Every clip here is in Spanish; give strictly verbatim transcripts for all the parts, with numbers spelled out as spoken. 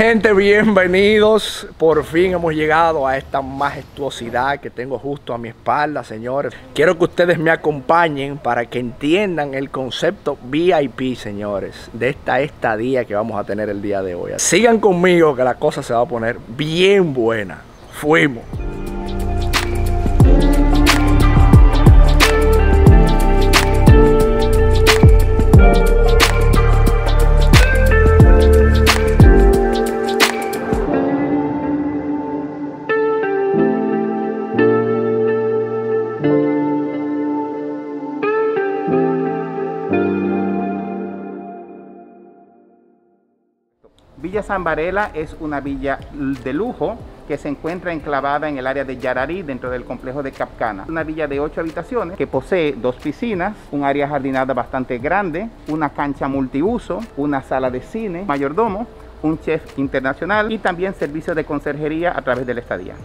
gente, bienvenidos. Por fin hemos llegado a esta majestuosidad que tengo justo a mi espalda, señores. Quiero que ustedes me acompañen para que entiendan el concepto V I P, señores, de esta estadía que vamos a tener el día de hoy. Sigan conmigo que la cosa se va a poner bien buena. Fuimos. Villa San Varela es una villa de lujo que se encuentra enclavada en el área de Yararí, dentro del complejo de Capcana. Una villa de ocho habitaciones que posee dos piscinas, un área jardinada bastante grande, una cancha multiuso, una sala de cine, mayordomo, un chef internacional y también servicios de conserjería a través de la estadía.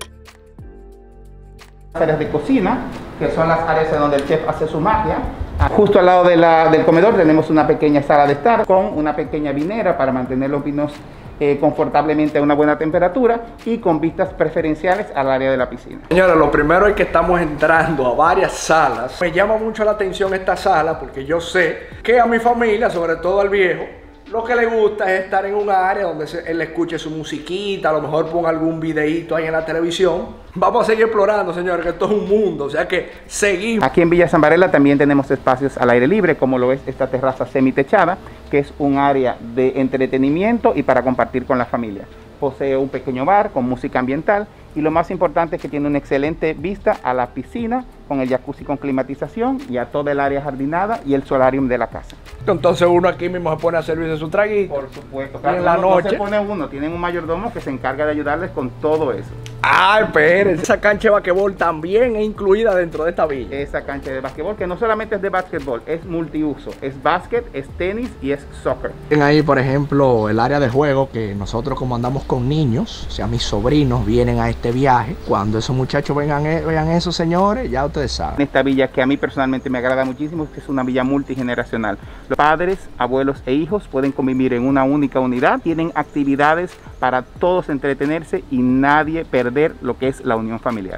Áreas de cocina, que son las áreas en donde el chef hace su magia. Justo al lado de la, del comedor tenemos una pequeña sala de estar con una pequeña vinera para mantener los vinos eh, confortablemente a una buena temperatura y con vistas preferenciales al área de la piscina. Señora, lo primero es que estamos entrando a varias salas. Me llama mucho la atención esta sala porque yo sé que a mi familia, sobre todo al viejo, lo que le gusta es estar en un área donde se, él escuche su musiquita, a lo mejor ponga algún videíto ahí en la televisión. Vamos a seguir explorando, señores, que esto es un mundo, o sea que seguimos. Aquí en Villa San Varela también tenemos espacios al aire libre, como lo es esta terraza semitechada, que es un área de entretenimiento y para compartir con la familia. Posee un pequeño bar con música ambiental y lo más importante es que tiene una excelente vista a la piscina con el jacuzzi con climatización y a toda el área jardinada y el solarium de la casa. Entonces uno aquí mismo se pone a servirse su traguito. Por supuesto, claro, en la no, noche. no se pone uno, tienen un mayordomo que se encarga de ayudarles con todo eso. Ah, espérense, esa cancha de basquetbol también es incluida dentro de esta villa. Esa cancha de basquetbol, que no solamente es de basquetbol, es multiuso, es básquet, es tenis y es soccer. Tienen ahí, por ejemplo, el área de juego que nosotros, como andamos con niños, o sea, mis sobrinos vienen a este viaje. Cuando esos muchachos vengan, vean eso, señores, ya ustedes saben. Esta villa, que a mí personalmente me agrada muchísimo, es que es una villa multigeneracional. Los padres, abuelos e hijos pueden convivir en una única unidad, tienen actividades para todos entretenerse y nadie perder lo que es la unión familiar.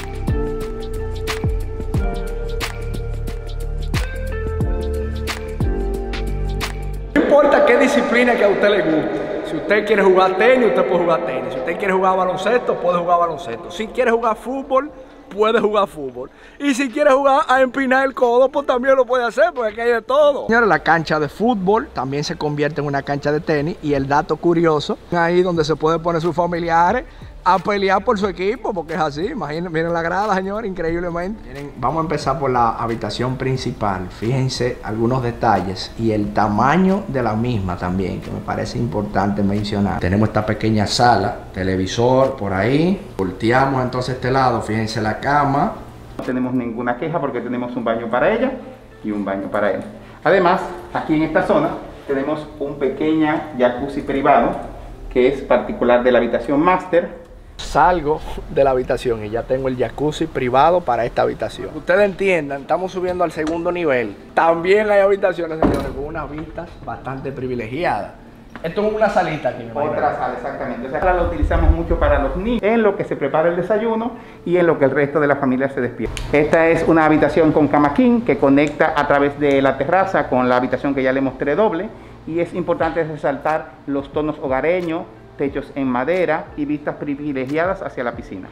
No importa qué disciplina que a usted le guste. Si usted quiere jugar tenis, usted puede jugar tenis. Si usted quiere jugar baloncesto, puede jugar baloncesto. Si quiere jugar fútbol, puede jugar fútbol. Y si quiere jugar a empinar el codo, pues también lo puede hacer, porque aquí hay de todo. Señora, la cancha de fútbol también se convierte en una cancha de tenis. Y el dato curioso, ahí donde se puede poner sus familiares a pelear por su equipo, porque es así. Imaginen, miren la grada, señor, increíblemente. Miren, vamos a empezar por la habitación principal. Fíjense algunos detalles y el tamaño de la misma también, que me parece importante mencionar. Tenemos esta pequeña sala, televisor por ahí. Volteamos entonces este lado, fíjense la cama. No tenemos ninguna queja porque tenemos un baño para ella y un baño para él. Además, aquí en esta zona tenemos un pequeño jacuzzi privado que es particular de la habitación máster. Salgo de la habitación y ya tengo el jacuzzi privado para esta habitación. Ustedes entiendan, estamos subiendo al segundo nivel. También hay habitaciones, señores, con unas vistas bastante privilegiadas. Esto es una salita aquí. Otra sala, exactamente. O sea, ahora la utilizamos mucho para los niños, en lo que se prepara el desayuno y en lo que el resto de la familia se despierta. Esta es una habitación con cama king que conecta a través de la terraza con la habitación que ya le mostré doble. Y es importante resaltar los tonos hogareños, techos en madera y vistas privilegiadas hacia la piscina.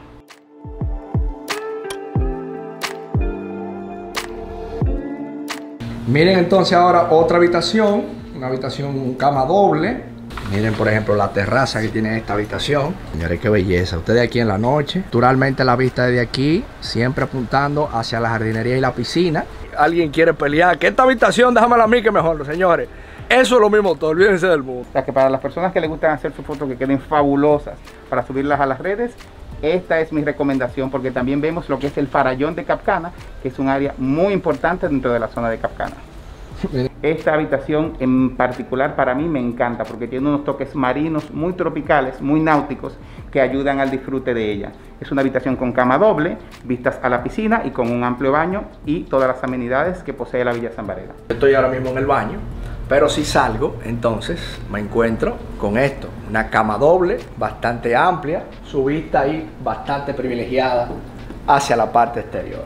Miren entonces ahora otra habitación, una habitación cama doble. Miren, por ejemplo, la terraza que tiene esta habitación. Señores, qué belleza. Ustedes aquí en la noche, naturalmente la vista desde aquí, siempre apuntando hacia la jardinería y la piscina. Alguien quiere pelear, que esta habitación déjamela a mí que mejor, señores. Eso es lo mismo todo, olvídense del mundo. O sea, que para las personas que les gustan hacer sus fotos que queden fabulosas para subirlas a las redes, esta es mi recomendación, porque también vemos lo que es el farallón de Capcana, que es un área muy importante dentro de la zona de Capcana. Esta habitación en particular para mí me encanta porque tiene unos toques marinos muy tropicales, muy náuticos, que ayudan al disfrute de ella. Es una habitación con cama doble, vistas a la piscina y con un amplio baño y todas las amenidades que posee la Villa San Varela. Estoy ahora mismo en el baño. Pero si salgo, entonces me encuentro con esto, una cama doble bastante amplia, su vista ahí bastante privilegiada hacia la parte exterior.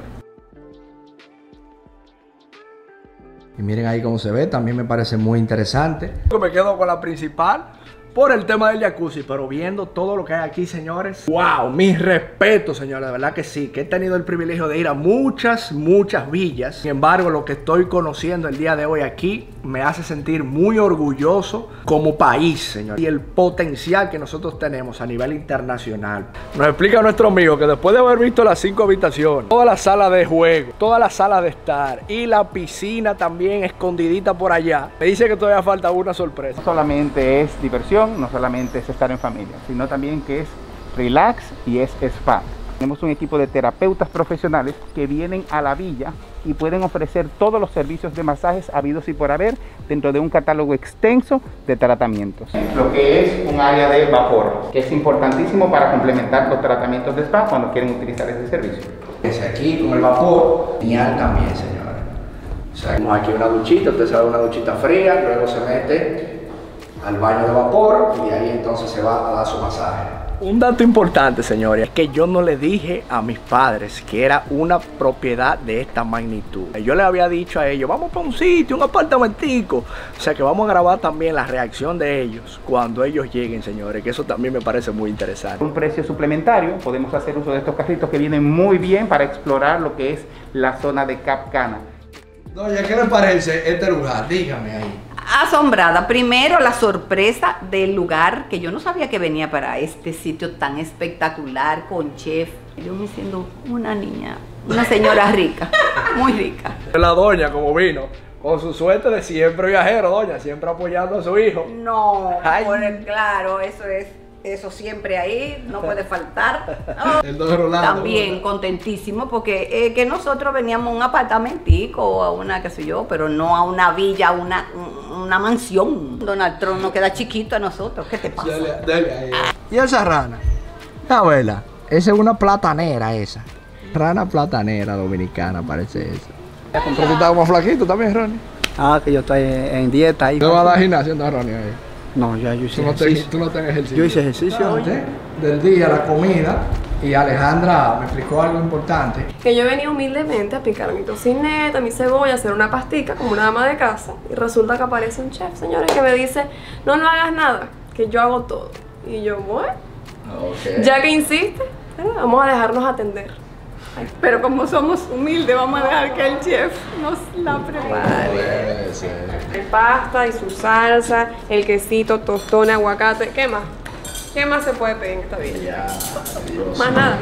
Y miren ahí cómo se ve, también me parece muy interesante. Me quedo con la principal por el tema del jacuzzi, pero viendo todo lo que hay aquí, señores, wow, mis respetos, señores, de verdad que sí, que he tenido el privilegio de ir a muchas, muchas villas. Sin embargo, lo que estoy conociendo el día de hoy aquí me hace sentir muy orgulloso como país, señor, y el potencial que nosotros tenemos a nivel internacional. Nos explica nuestro amigo que después de haber visto las cinco habitaciones, toda la sala de juego, toda la sala de estar y la piscina también escondidita por allá, me dice que todavía falta una sorpresa. No solamente es diversión, no solamente es estar en familia, sino también que es relax y es spa. Tenemos un equipo de terapeutas profesionales que vienen a la villa y pueden ofrecer todos los servicios de masajes habidos y por haber dentro de un catálogo extenso de tratamientos. Lo que es un área de vapor, que es importantísimo para complementar los tratamientos de spa cuando quieren utilizar este servicio. Es aquí con el vapor, genial también, señores. O sea, tenemos aquí una duchita, usted sabe, una duchita fría, luego se mete al baño de vapor y de ahí entonces se va a dar su masaje. Un dato importante, señores, es que yo no le dije a mis padres que era una propiedad de esta magnitud. Yo les había dicho a ellos, vamos para un sitio, un apartamentico. O sea que vamos a grabar también la reacción de ellos cuando ellos lleguen, señores, que eso también me parece muy interesante. Un precio suplementario, podemos hacer uso de estos carritos que vienen muy bien para explorar lo que es la zona de Cap Cana. Doña, ¿qué le parece este lugar? Dígame ahí. Asombrada. Primero, la sorpresa del lugar, que yo no sabía que venía para este sitio tan espectacular, con chef. Yo me siento una niña, una señora rica, muy rica. La doña, como vino, con su suerte de siempre viajero, doña, siempre apoyando a su hijo. No, bueno, claro, eso es, eso siempre ahí, no puede faltar. Oh, el don Rolando. También contentísimo, porque eh, que nosotros veníamos a un apartamentico o a una, qué sé yo, pero no a una villa, una, una mansión. Donald Trump nos queda chiquito a nosotros, ¿qué te pasa? Dale, dale ahí. ¿Y esa rana? Abuela, esa es una platanera esa. Rana platanera dominicana parece esa. Pero tú estás como flaquito también, Ronnie. Ah, que yo estoy en dieta ahí. ¿Te vas a dar gimnasio, entonces, Ronnie, ahí? No, ya yo hice ¿Tú no, te, ejercicio. tú no tenés ejercicio? Yo hice ejercicio hoy. Del día, la comida. Y Alejandra me explicó algo importante. Que yo venía humildemente a picar mi tocineta, mi cebolla, a hacer una pastica como una ama de casa. Y resulta que aparece un chef, señores, que me dice, no, no hagas nada, que yo hago todo. Y yo, bueno, Okay. ya que insiste, vamos a dejarnos atender. Ay, pero como somos humildes, vamos a dejar que el chef nos la prepare. El pasta y su salsa, el quesito, tostón, aguacate, ¿qué más? ¿Qué más se puede pedir en esta vida? Más nada.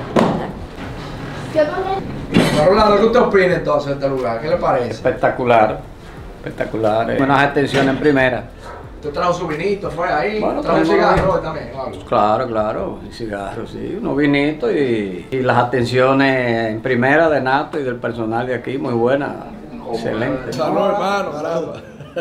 Rolando, ¿qué usted opina entonces de este lugar? ¿Qué le parece? Espectacular, espectacular. Eh. Buenas atenciones en primera. ¿Usted trajo su vinito? ¿Fue ahí? Bueno, ¿Trajo un traemos- cigarro también? Algo. Claro, claro, y cigarros, sí, unos vinitos y, y las atenciones en primera de Nato y del personal de aquí, muy buenas, excelente. Salud, hermano, caramba.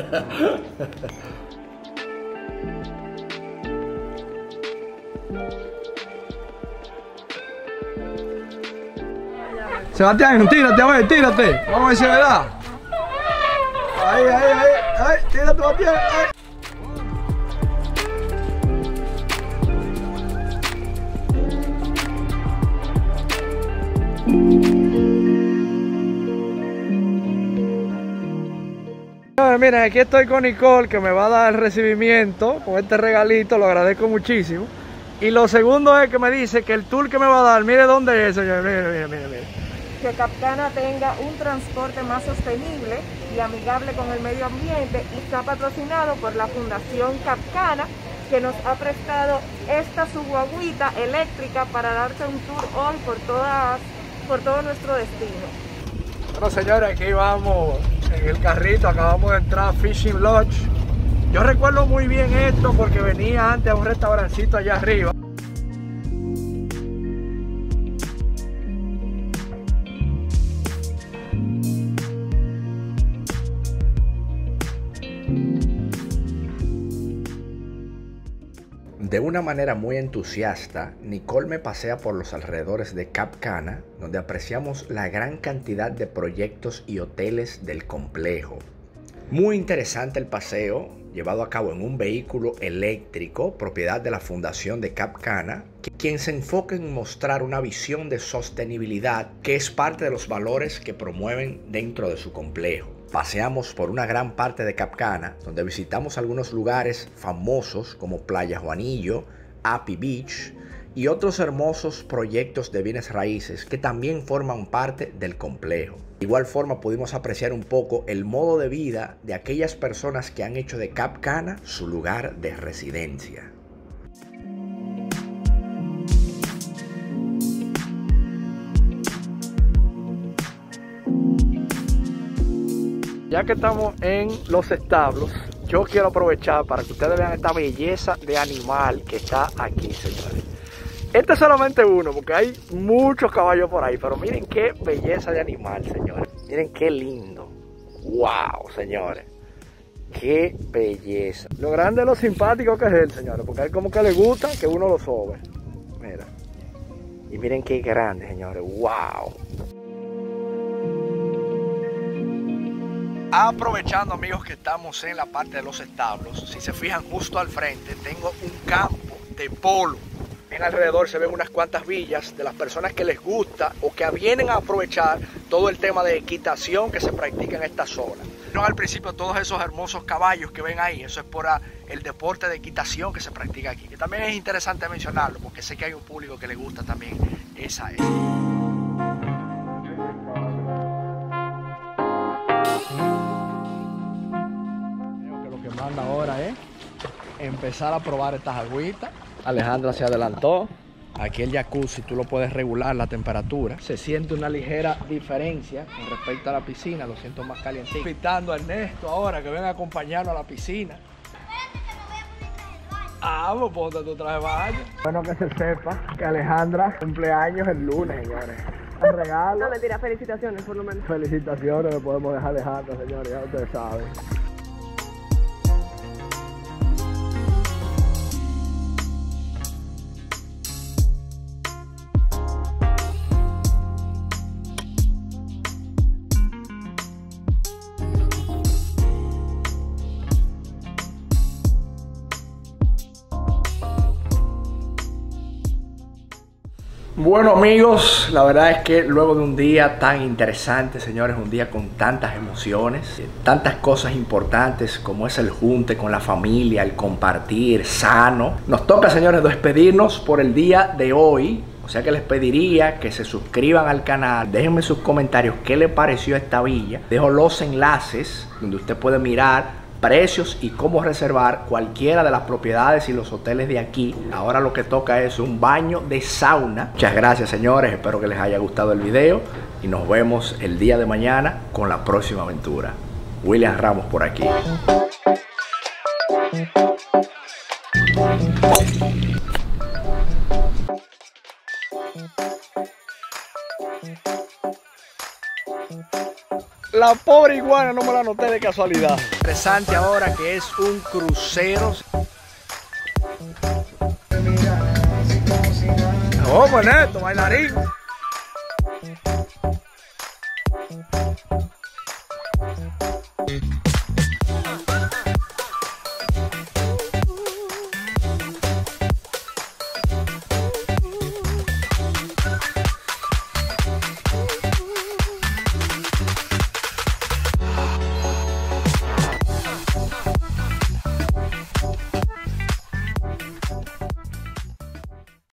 Sebastián, tírate, a ver, tírate. Vamos a ver si es verdad. Ahí, ahí, ahí, ahí, tírate, Sebastián. Ahí. Miren, aquí estoy con Nicole, que me va a dar el recibimiento con este regalito, lo agradezco muchísimo. Y lo segundo es que me dice que el tour que me va a dar, mire dónde es, señor, mire, mire, mire, mire. Que Cap Cana tenga un transporte más sostenible y amigable con el medio ambiente, y está patrocinado por la Fundación Cap Cana, que nos ha prestado esta su guaguita eléctrica para darte un tour hoy por, todas, por todo nuestro destino. Bueno, señores, aquí vamos en el carrito, acabamos de entrar a Fishing Lodge. Yo recuerdo muy bien esto porque venía antes a un restaurancito allá arriba. De una manera muy entusiasta, Nicole me pasea por los alrededores de Cap Cana, donde apreciamos la gran cantidad de proyectos y hoteles del complejo. Muy interesante el paseo, llevado a cabo en un vehículo eléctrico, propiedad de la Fundación de Cap Cana, quien se enfoca en mostrar una visión de sostenibilidad que es parte de los valores que promueven dentro de su complejo. Paseamos por una gran parte de Cap Cana, donde visitamos algunos lugares famosos como Playa Juanillo, Happy Beach y otros hermosos proyectos de bienes raíces que también forman parte del complejo. De igual forma pudimos apreciar un poco el modo de vida de aquellas personas que han hecho de Cap Cana su lugar de residencia. Ya que estamos en los establos, yo quiero aprovechar para que ustedes vean esta belleza de animal que está aquí, señores. Este es solamente uno, porque hay muchos caballos por ahí, pero miren qué belleza de animal, señores. Miren qué lindo. Wow, señores. Qué belleza. Lo grande, lo simpático que es él, señores, porque a él como que le gusta que uno lo sobe. Mira. Y miren qué grande, señores. Wow. Aprovechando, amigos, que estamos en la parte de los establos, si se fijan justo al frente, tengo un campo de polo. En alrededor se ven unas cuantas villas de las personas que les gusta o que vienen a aprovechar todo el tema de equitación que se practica en esta zona. No, al principio todos esos hermosos caballos que ven ahí, eso es por el deporte de equitación que se practica aquí. Que también es interesante mencionarlo porque sé que hay un público que le gusta también esa es. Creo que lo que manda ahora es empezar a probar estas agüitas. Alejandra se adelantó. Aquí el jacuzzi tú lo puedes regular la temperatura. Se siente una ligera diferencia con respecto a la piscina. Lo siento más calientito. Invitando a Ernesto ahora que venga a acompañarnos a la piscina. Ah, pues ponte tu traje de baño. Bueno que se sepa que Alejandra cumpleaños el lunes, señores. Un regalo. No, mentira, felicitaciones por lo menos. Felicitaciones le podemos dejar a Alejandra, señores, ya ustedes saben. Bueno, amigos, la verdad es que luego de un día tan interesante, señores, un día con tantas emociones, tantas cosas importantes como es el junte con la familia, el compartir sano, nos toca, señores, despedirnos por el día de hoy. O sea que les pediría que se suscriban al canal, déjenme sus comentarios qué les pareció esta villa. Dejo los enlaces donde usted puede mirar precios y cómo reservar cualquiera de las propiedades y los hoteles de aquí. Ahora lo que toca es un baño de sauna. Muchas gracias, señores, espero que les haya gustado el video y nos vemos el día de mañana con la próxima aventura. William Ramos por aquí. La pobre iguana no me la noté de casualidad. Interesante ahora que es un crucero. ¡Oh, Ernesto, bailarín!